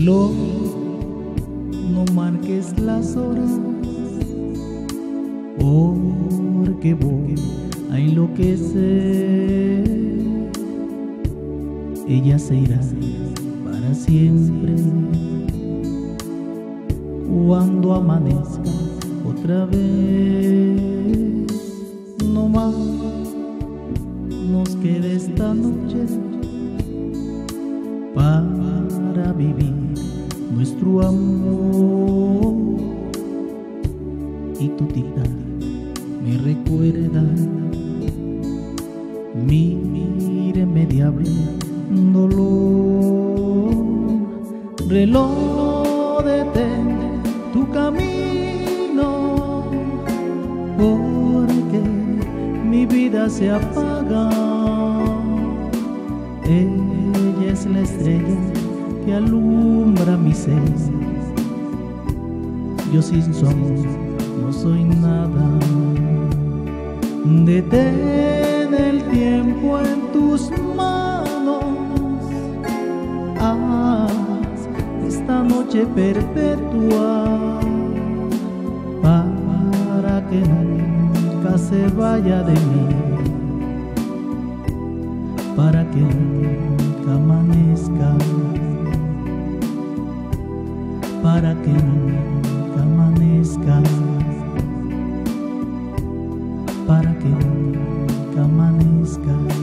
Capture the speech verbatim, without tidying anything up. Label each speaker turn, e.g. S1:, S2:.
S1: Reloj, no marques las horas, porque voy a enloquecer. Ella se irá para siempre cuando amanezca otra vez. No más nos queda esta noche para vivir nuestro amor. Y tu tita me recuerda mi irremediable dolor. Reloj, detén tu camino, porque mi vida se apaga. Ella es la estrella que alumbra mi ser. Yo sin su amor no soy nada. Detén el tiempo en tus manos. Haz esta noche perpetua para que nunca se vaya de mí, para que nunca amanezca, para que nunca amanezca, para que nunca amanezca.